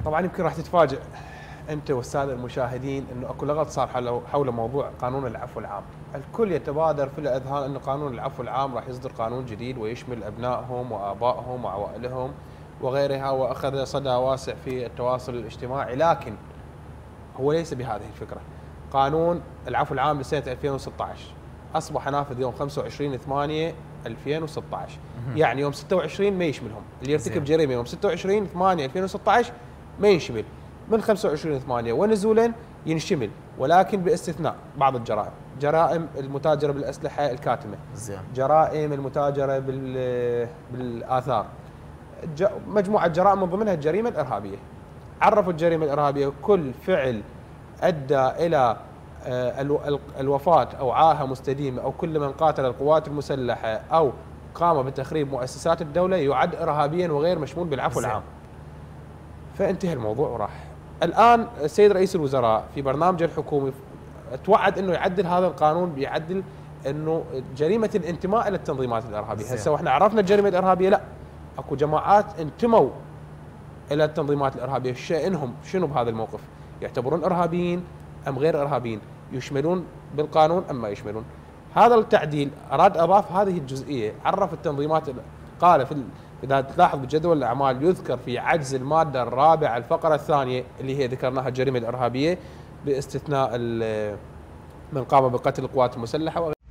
طبعا يمكن راح تتفاجئ انت والساده المشاهدين انه اكو لغط صار حول موضوع قانون العفو العام. الكل يتبادر في الاذهان انه قانون العفو العام راح يصدر قانون جديد ويشمل ابنائهم وابائهم وعوائلهم وغيرها، واخذ صدى واسع في التواصل الاجتماعي، لكن هو ليس بهذه الفكره. قانون العفو العام لسنه 2016 اصبح نافذ يوم 25/8/2016، يعني يوم 26 ما يشملهم، اللي يرتكب جريمه يوم 26/8/2016 ما ينشمل، من 25/8 ونزولا ينشمل، ولكن باستثناء بعض الجرائم، جرائم المتاجره بالاسلحه الكاتمه، جرائم المتاجره بالاثار، مجموعه جرائم من ضمنها الجريمه الارهابيه. عرفوا الجريمه الارهابيه كل فعل ادى الى الوفاه او عاهه مستديمه او كل من قاتل القوات المسلحه او قام بتخريب مؤسسات الدوله يعد ارهابيا وغير مشمول بالعفو العام. فانتهى الموضوع وراح. الان السيد رئيس الوزراء في برنامجه الحكومي توعد انه يعدل هذا القانون، بيعدل انه جريمه الانتماء الى التنظيمات الارهابيه. هسه واحنا عرفنا الجريمه الارهابيه، لا، اكو جماعات انتموا الى التنظيمات الارهابيه، شأنهم شنو بهذا الموقف؟ يعتبرون ارهابيين ام غير ارهابيين؟ يشملون بالقانون ام ما يشملون؟ هذا التعديل اراد اضاف هذه الجزئيه، عرف التنظيمات، قال اذا تلاحظ بجدول الاعمال يذكر في عجز الماده الرابعه الفقره الثانيه اللي هي ذكرناها الجريمه الارهابيه باستثناء من قام بقتل القوات المسلحه